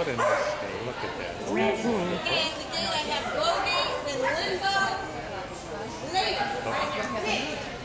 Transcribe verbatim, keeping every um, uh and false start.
a nice day. Look at that. Isn't that beautiful? And today I have Goldie and Limbo. Later.